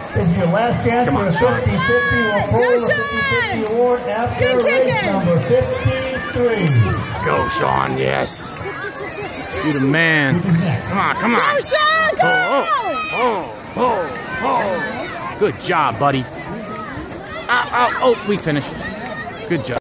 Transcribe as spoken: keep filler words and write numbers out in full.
This is your last chance for a fifty fifty. We'll pull the fifty fifty award after race number fifty-three. Go, Sean, yes. You're the man. Come on, come on. Go, Sean, go! Oh, oh, oh, oh. Good job, buddy. Oh, oh, oh, we finished. Good job.